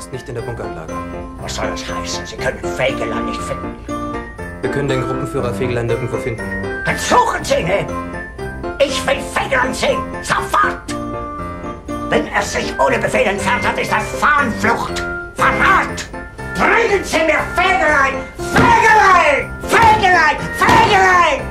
ist nicht in der Bunkeranlage. Was soll das heißen? Sie können Fegelein nicht finden. Wir können den Gruppenführer Fegelein nirgendwo finden. Dann suchen Sie ihn! Ich will Fegelein sehen! Sofort! Wenn er sich ohne Befehl entfernt hat, ist das Fahnenflucht! Verrat! Bringen Sie mir Fegelein! Fegelein! Fegelein! Fegelein!